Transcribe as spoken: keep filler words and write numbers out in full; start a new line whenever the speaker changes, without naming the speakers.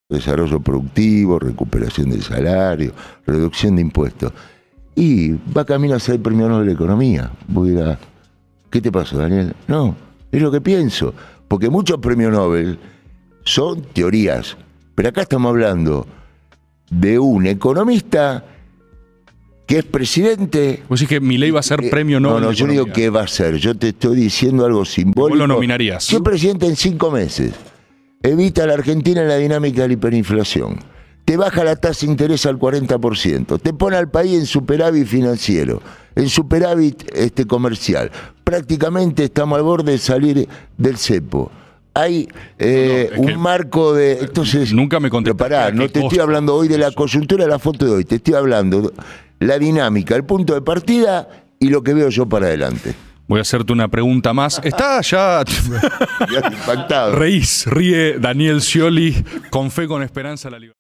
desarrollo productivo, recuperación del salario, reducción de impuestos. Y va camino a ser el premio Nobel de Economía. Voy a ir a... ¿Qué te pasó, Daniel? No, es lo que pienso. Porque muchos premios Nobel son teorías. Pero acá estamos hablando de un economista que es presidente...
¿Vos decís que Milei va a ser
eh,
premio Nobel?
No, no, yo digo que va a ser. Yo te estoy diciendo algo simbólico.
¿Vos lo nominarías?
Si es presidente en cinco meses, evita a la Argentina en la dinámica de la hiperinflación, te baja la tasa de interés al cuarenta por ciento, te pone al país en superávit financiero, en superávit este, comercial. Prácticamente estamos al borde de salir del cepo. Hay eh, no, no, un marco de... Entonces,
nunca me contestaste.
Pero pará, no te costo? estoy hablando hoy de la coyuntura de la foto de hoy, te estoy hablando la dinámica, el punto de partida y lo que veo yo para adelante.
Voy a hacerte una pregunta más. Está ya...
ya impactado.
Reís, ríe Daniel Scioli, con fe, con esperanza, la libertad.